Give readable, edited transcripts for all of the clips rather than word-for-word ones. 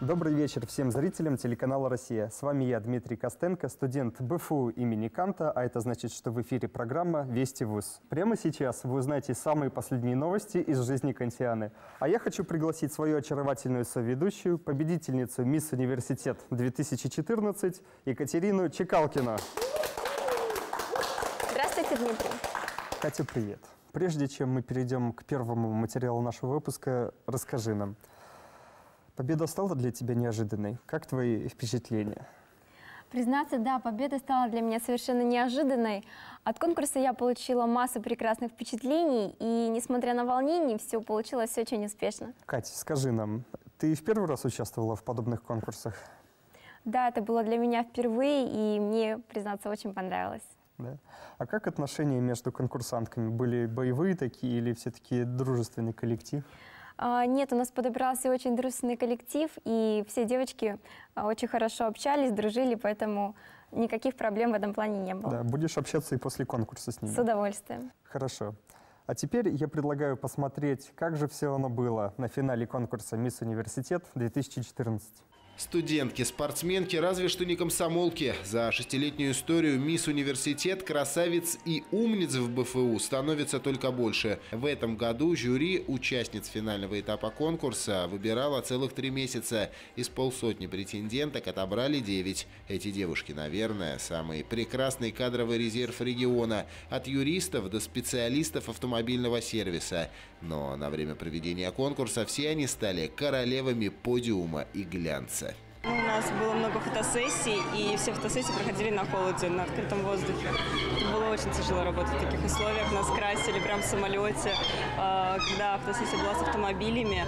Добрый вечер всем зрителям телеканала «Россия». С вами я, Дмитрий Костенко, студент БФУ имени Канта, а это значит, что в эфире программа «Вести ВУЗ». Прямо сейчас вы узнаете самые последние новости из жизни кантианы. А я хочу пригласить свою очаровательную соведущую, победительницу «Мисс Университет 2014» Екатерину Чекалкину. Здравствуйте, Дмитрий. Катя, привет. Прежде чем мы перейдем к первому материалу нашего выпуска, расскажи нам. Победа стала для тебя неожиданной. Как твои впечатления? Признаться, да, победа стала для меня совершенно неожиданной. От конкурса я получила массу прекрасных впечатлений, и, несмотря на волнение, все получилось очень успешно. Катя, скажи нам, ты в первый раз участвовала в подобных конкурсах? Да, это было для меня впервые, и мне, признаться, очень понравилось. Да. А как отношения между конкурсантками? Были боевые такие или все-таки дружественный коллектив? Нет, у нас подобрался очень дружественный коллектив, и все девочки очень хорошо общались, дружили, поэтому никаких проблем в этом плане не было. Да, будешь общаться и после конкурса с ними? С удовольствием. Хорошо. А теперь я предлагаю посмотреть, как же все оно было на финале конкурса «Мисс Университет 2014». Студентки, спортсменки, разве что не комсомолки. За 6-летнюю историю «Мисс Университет» красавиц и умниц в БФУ становится только больше. В этом году жюри участниц финального этапа конкурса выбирало целых 3 месяца. Из полсотни претенденток отобрали 9. Эти девушки, наверное, самый прекрасный кадровый резерв региона. От юристов до специалистов автомобильного сервиса. Но на время проведения конкурса все они стали королевами подиума и глянца. У нас было много фотосессий, и все фотосессии проходили на холоде, на открытом воздухе. Это было очень тяжело работать в таких условиях. Нас красили прямо в самолете. Когда фотосессия была с автомобилями,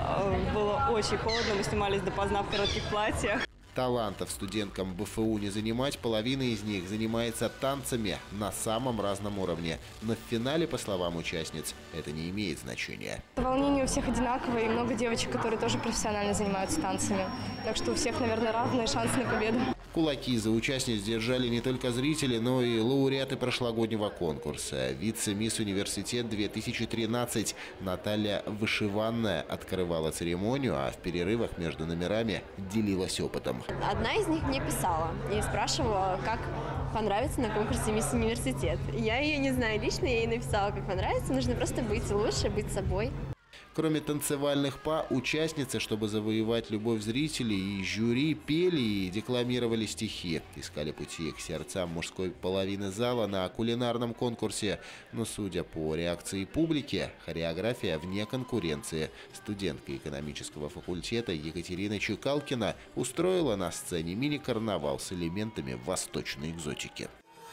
было очень холодно, мы снимались допоздна в коротких платьях. Талантов студенткам БФУ не занимать, половина из них занимается танцами на самом разном уровне. Но в финале, по словам участниц, это не имеет значения. Волнение у всех одинаковое, и много девочек, которые тоже профессионально занимаются танцами. Так что у всех, наверное, равные шансы на победу. Кулаки за участниц держали не только зрители, но и лауреаты прошлогоднего конкурса. Вице-мисс Университет 2013 Наталья Вышиванная открывала церемонию, а в перерывах между номерами делилась опытом. Одна из них мне писала и спрашивала, как понравится на конкурсе «Мисс Университет». Я ее не знаю лично, я ей написала, как понравится, нужно просто быть лучше, быть собой. Кроме танцевальных па, участницы, чтобы завоевать любовь зрителей и жюри, пели и декламировали стихи. Искали пути к сердцам мужской половины зала на кулинарном конкурсе. Но, судя по реакции публики, хореография вне конкуренции. Студентка экономического факультета Екатерина Чекалкина устроила на сцене мини-карнавал с элементами восточной экзотики.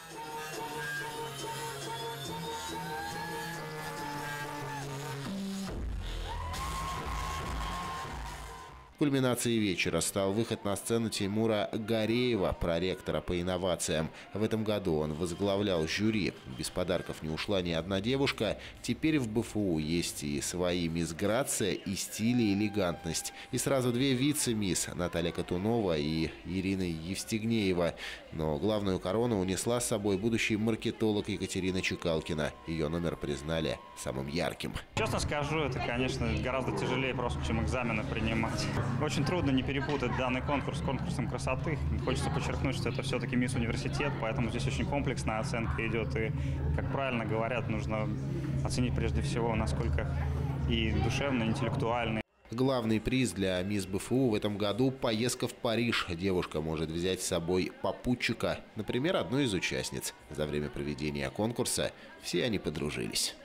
Кульминацией вечера стал выход на сцену Тимура Гареева, проректора по инновациям. В этом году он возглавлял жюри. Без подарков не ушла ни одна девушка. Теперь в БФУ есть и свои мисс Грация, и стиль, и элегантность. И сразу 2 вице-мисс – Наталья Катунова и Ирина Евстигнеева. Но главную корону унесла с собой будущий маркетолог Екатерина Чекалкина. Ее номер признали самым ярким. Честно скажу, это, конечно, гораздо тяжелее просто, чем экзамены принимать. Очень трудно не перепутать данный конкурс с конкурсом красоты. Хочется подчеркнуть, что это все-таки «Мисс Университет», поэтому здесь очень комплексная оценка идет. И, как правильно говорят, нужно оценить прежде всего, насколько и душевно, и интеллектуально. Главный приз для мисс БФУ в этом году – поездка в Париж. Девушка может взять с собой попутчика, например, одну из участниц. За время проведения конкурса все они подружились.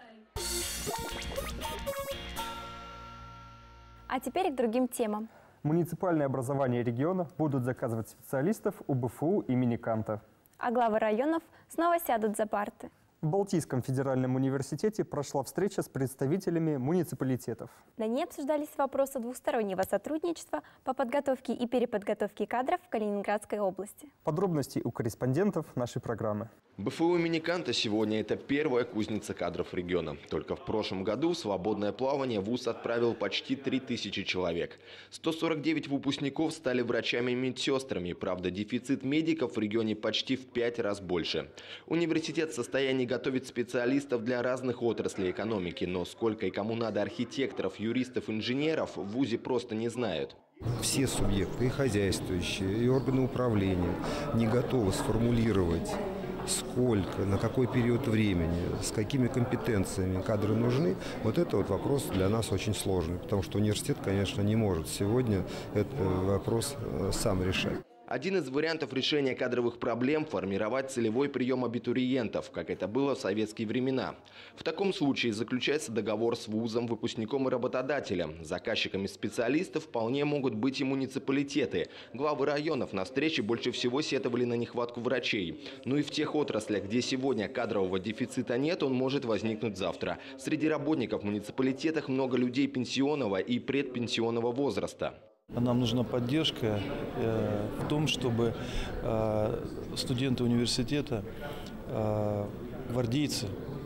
А теперь к другим темам. Муниципальное образование региона будут заказывать специалистов у БФУ имени Канта. А главы районов снова сядут за парты. В Балтийском федеральном университете прошла встреча с представителями муниципалитетов. На ней обсуждались вопросы двустороннего сотрудничества по подготовке и переподготовке кадров в Калининградской области. Подробности у корреспондентов нашей программы. БФУ имени Канта сегодня – это первая кузница кадров региона. Только в прошлом году в свободное плавание вуз отправил почти 3000 человек. 149 выпускников стали врачами и медсестрами. Правда, дефицит медиков в регионе почти в 5 раз больше. Университет в состоянии готовить специалистов для разных отраслей экономики, но сколько и кому надо архитекторов, юристов, инженеров в вузе просто не знают. Все субъекты, и хозяйствующие, и органы управления не готовы сформулировать, сколько, на какой период времени, с какими компетенциями кадры нужны, вот это вот вопрос для нас очень сложный, потому что университет, конечно, не может сегодня этот вопрос сам решать. Один из вариантов решения кадровых проблем – формировать целевой прием абитуриентов, как это было в советские времена. В таком случае заключается договор с вузом, выпускником и работодателем. Заказчиками специалистов вполне могут быть и муниципалитеты. Главы районов на встрече больше всего сетовали на нехватку врачей. Ну и в тех отраслях, где сегодня кадрового дефицита нет, он может возникнуть завтра. Среди работников в муниципалитетах много людей пенсионного и предпенсионного возраста. Нам нужна поддержка в том, чтобы студенты университета, гвардейцы,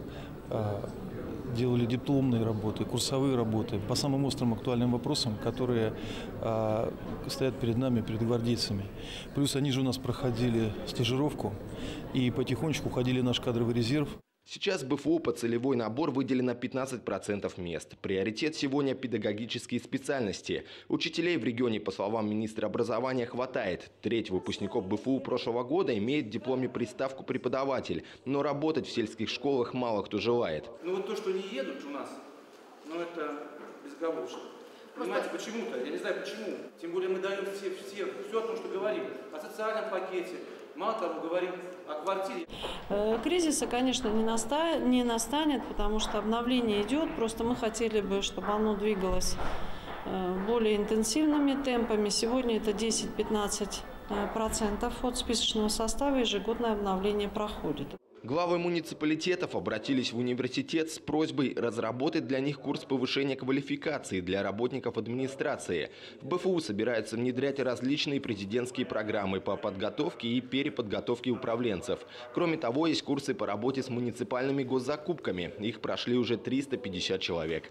делали дипломные работы, курсовые работы по самым острым актуальным вопросам, которые стоят перед нами, перед гвардейцами. Плюс они же у нас проходили стажировку и потихонечку уходили в наш кадровый резерв. Сейчас в БФУ по целевой набор выделено 15% мест. Приоритет сегодня – педагогические специальности. Учителей в регионе, по словам министра образования, хватает. Треть выпускников БФУ прошлого года имеет в дипломе приставку «преподаватель». Но работать в сельских школах мало кто желает. Ну вот то, что не едут у нас, ну это безоговорочно. Понимаете, почему-то, я не знаю почему. Тем более мы даем все о том, что говорим. О социальном пакете. Мало того, говорим о квартире. Кризиса, конечно, не настанет, потому что обновление идет. Просто мы хотели бы, чтобы оно двигалось более интенсивными темпами. Сегодня это 10-15% от списочного состава. Ежегодное обновление проходит. Главы муниципалитетов обратились в университет с просьбой разработать для них курс повышения квалификации для работников администрации. В БФУ собираются внедрять различные президентские программы по подготовке и переподготовке управленцев. Кроме того, есть курсы по работе с муниципальными госзакупками. Их прошли уже 350 человек.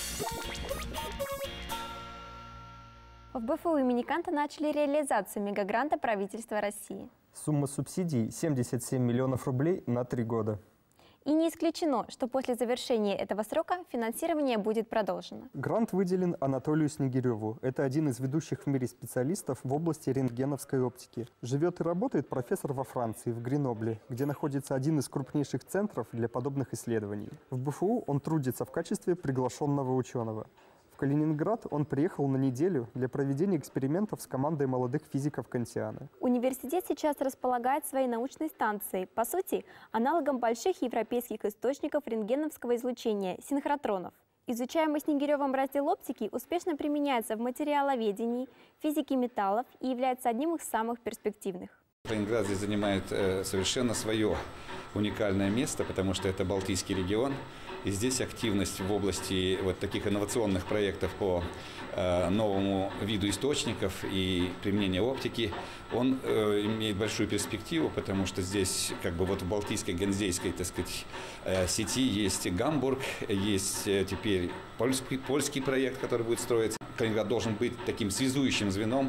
В БФУ имени Канта начали реализацию мегагранта правительства России. Сумма субсидий – 77 миллионов рублей на 3 года. И не исключено, что после завершения этого срока финансирование будет продолжено. Грант выделен Анатолию Снегиреву. Это один из ведущих в мире специалистов в области рентгеновской оптики. Живет и работает профессор во Франции, в Гренобле, где находится один из крупнейших центров для подобных исследований. В БФУ он трудится в качестве приглашенного ученого. В Калининград он приехал на неделю для проведения экспериментов с командой молодых физиков Кантиана. Университет сейчас располагает своей научной станцией, по сути, аналогом больших европейских источников рентгеновского излучения – синхротронов. Изучаемый Снегиревым раздел оптики успешно применяется в материаловедении, физике металлов и является одним из самых перспективных. Калининград здесь занимает совершенно свое уникальное место, потому что это Балтийский регион. И здесь активность в области вот таких инновационных проектов по новому виду источников и применения оптики, он имеет большую перспективу, потому что здесь как бы вот в Балтийской, Ганзейской, так сказать, сети есть Гамбург, есть теперь польский проект, который будет строиться. Калининград должен быть таким связующим звеном.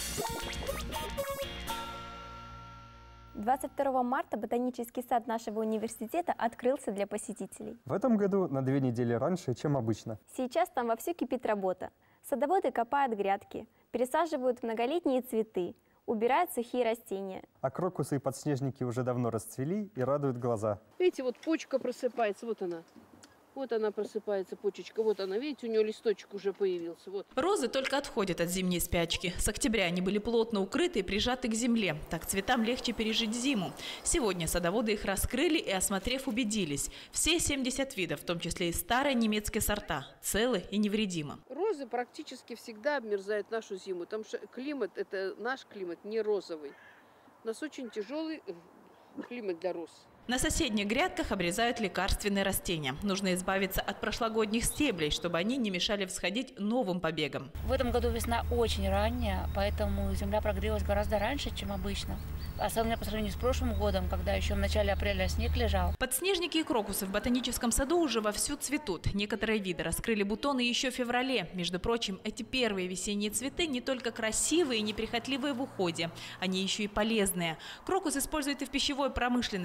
22 марта ботанический сад нашего университета открылся для посетителей. В этом году на 2 недели раньше, чем обычно. Сейчас там вовсю кипит работа. Садоводы копают грядки, пересаживают многолетние цветы, убирают сухие растения. А крокусы и подснежники уже давно расцвели и радуют глаза. Видите, вот почка просыпается, вот она. Вот она просыпается, почечка, вот она, видите, у нее листочек уже появился. Вот. Розы только отходят от зимней спячки. С октября они были плотно укрыты и прижаты к земле. Так цветам легче пережить зиму. Сегодня садоводы их раскрыли и, осмотрев, убедились. Все 70 видов, в том числе и старые немецкие сорта, целы и невредимы. Розы практически всегда обмерзают нашу зиму, потому что климат, это наш климат, не розовый. У нас очень тяжелый климат для роз. На соседних грядках обрезают лекарственные растения. Нужно избавиться от прошлогодних стеблей, чтобы они не мешали всходить новым побегам. В этом году весна очень ранняя, поэтому земля прогрелась гораздо раньше, чем обычно. Особенно по сравнению с прошлым годом, когда еще в начале апреля снег лежал. Подснежники и крокусы в ботаническом саду уже вовсю цветут. Некоторые виды раскрыли бутоны еще в феврале. Между прочим, эти первые весенние цветы не только красивые и неприхотливые в уходе, они еще и полезные. Крокус используют и в пищевой промышленности. Это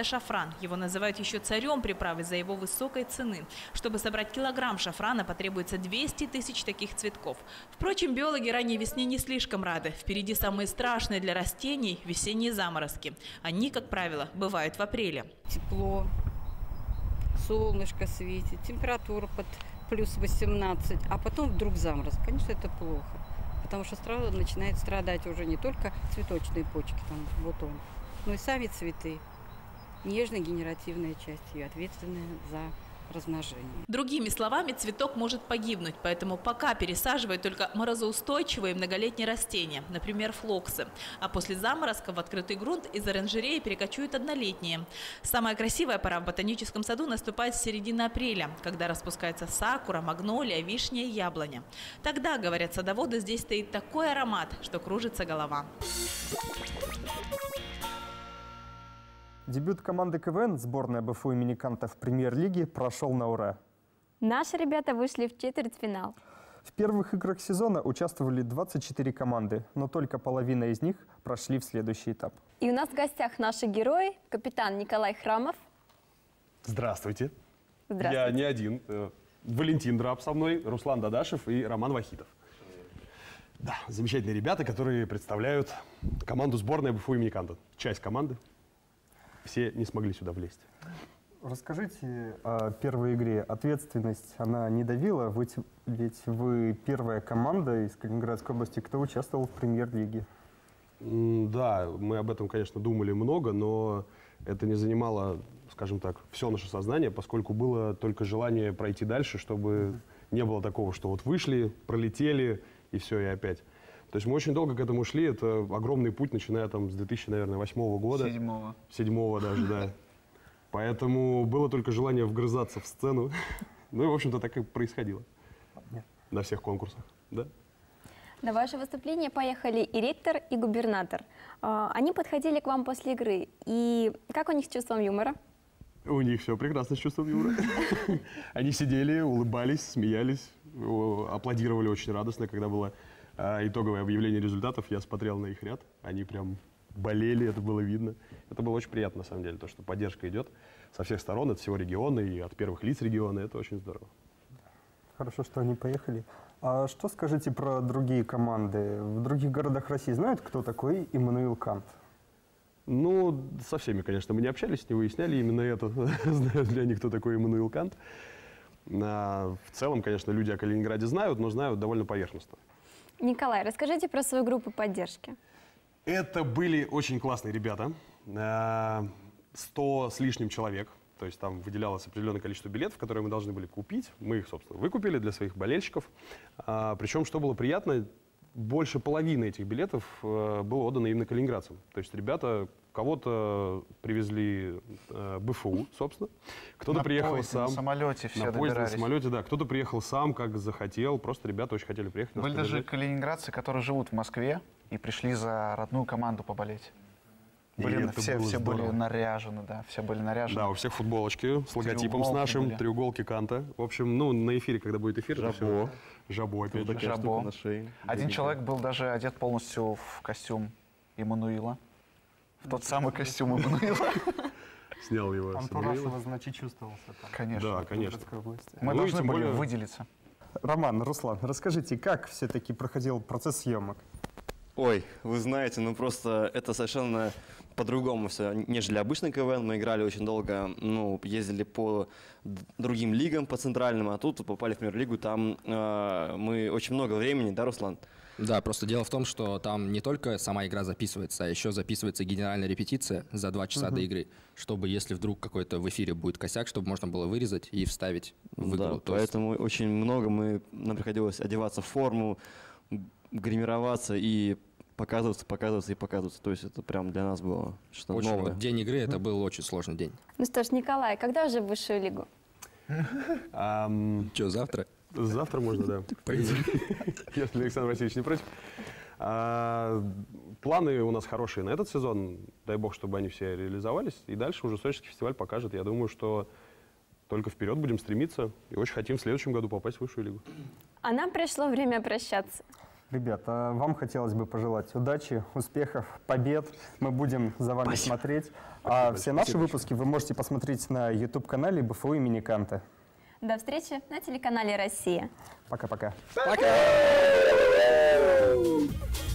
Это шафран. Его называют еще царем приправы из-за его высокой цены. Чтобы собрать килограмм шафрана, потребуется 200 тысяч таких цветков. Впрочем, биологи ранней весне не слишком рады. Впереди самые страшные для растений – весенние заморозки. Они, как правило, бывают в апреле. Тепло, солнышко светит, температура под плюс 18, а потом вдруг заморозок. Конечно, это плохо, потому что сразу начинает страдать уже не только цветочные почки, там, бутон, но и сами цветы. Нежная генеративная часть ее, ответственная за размножение. Другими словами, цветок может погибнуть, поэтому пока пересаживают только морозоустойчивые многолетние растения, например, флоксы. А после заморозка в открытый грунт из оранжереи перекочуют однолетние. Самая красивая пора в ботаническом саду наступает с середины апреля, когда распускается сакура, магнолия, вишня и яблоня. Тогда, говорят садоводы, здесь стоит такой аромат, что кружится голова. Дебют команды КВН сборная БФУ имени Канта в премьер-лиге прошел на ура. Наши ребята вышли в четвертьфинал. В первых играх сезона участвовали 24 команды, но только половина из них прошли в следующий этап. И у нас в гостях наши герои, капитан Николай Храмов. Здравствуйте. Здравствуйте. Я не один. Валентин Драб со мной, Руслан Дадашев и Роман Вахитов. Да, замечательные ребята, которые представляют команду сборной БФУ имени Канта. Часть команды. Все не смогли сюда влезть. Расскажите о первой игре. Ответственность, она не давила? Ведь вы первая команда из Калининградской области, кто участвовал в премьер-лиге. Да, мы об этом, конечно, думали много, но это не занимало, скажем так, все наше сознание, поскольку было только желание пройти дальше, чтобы не было такого, что вот вышли, пролетели и все, и опять. То есть мы очень долго к этому шли, это огромный путь, начиная там с 2008 года. Седьмого даже, да. Поэтому было только желание вгрызаться в сцену. Ну и, в общем-то, так и происходило. На всех конкурсах, да. На ваше выступление поехали и ректор, и губернатор. Они подходили к вам после игры. И как у них с чувством юмора? У них все прекрасно с чувством юмора. Они сидели, улыбались, смеялись, аплодировали очень радостно, когда было итоговое объявление результатов. Я смотрел на их ряд, они прям болели, это было видно. Это было очень приятно, на самом деле, то, что поддержка идет со всех сторон, от всего региона и от первых лиц региона. Это очень здорово. Хорошо, что они поехали. А что скажите про другие команды? В других городах России знают, кто такой Иммануил Кант? Ну, со всеми, конечно, мы не общались, не выясняли именно это. Знают ли они, кто такой Иммануил Кант. В целом, конечно, люди о Калининграде знают, но знают довольно поверхностно. Николай, расскажите про свою группу поддержки. Это были очень классные ребята. 100 с лишним человек. То есть там выделялось определенное количество билетов, которые мы должны были купить. Мы их, собственно, выкупили для своих болельщиков. Причем, что было приятно, больше половины этих билетов было отдано именно калининградцам. То есть ребята, кого-то привезли БФУ, собственно. Кто-то приехал сам. На самолете все добирались. На самолете, да. Кто-то приехал сам, как захотел. Просто ребята очень хотели приехать. Были даже калининградцы, которые живут в Москве и пришли за родную команду поболеть. Все были наряжены, да, все были наряжены. Да, у всех футболочки с логотипом с нашим, были. Треуголки Канта. В общем, ну, на эфире, когда будет эфир, Жабо. Жабо, опять же. Жабо. Один человек был даже одет полностью в костюм Иммануила. В тот самый костюм Иммануила. Снял его. Антураж у вас, значит, чувствовался там. Конечно. Да, конечно. Мы должны были выделиться. Роман, Руслан, расскажите, как все-таки проходил процесс съемок? Ой, вы знаете, ну просто это совершенно по-другому все, нежели обычный КВН. Мы играли очень долго, ну, ездили по другим лигам, по центральным, а тут попали в премьер-лигу, там мы очень много времени, да, Руслан? Да, просто дело в том, что там не только сама игра записывается, а еще записывается генеральная репетиция за 2 часа до игры, чтобы, если вдруг какой-то в эфире будет косяк, чтобы можно было вырезать и вставить в игру. Да, поэтому очень много нам приходилось одеваться в форму, гримироваться и показываться. То есть это прям для нас было что-то очень новое. Вот день игры это был очень сложный день. Ну что ж, Николай, когда уже в высшую лигу? Что, завтра? Завтра можно, да. Если Александр Васильевич не против. Планы у нас хорошие на этот сезон. Дай бог, чтобы они все реализовались. И дальше уже Сочинский фестиваль покажет. Я думаю, что только вперед будем стремиться. И очень хотим в следующем году попасть в высшую лигу. А нам пришло время прощаться. Ребята, вам хотелось бы пожелать удачи, успехов, побед. Мы будем за вами смотреть. А все наши выпуски вы можете посмотреть на YouTube-канале БФУ имени Канта. До встречи на телеканале «Россия». Пока-пока. Пока!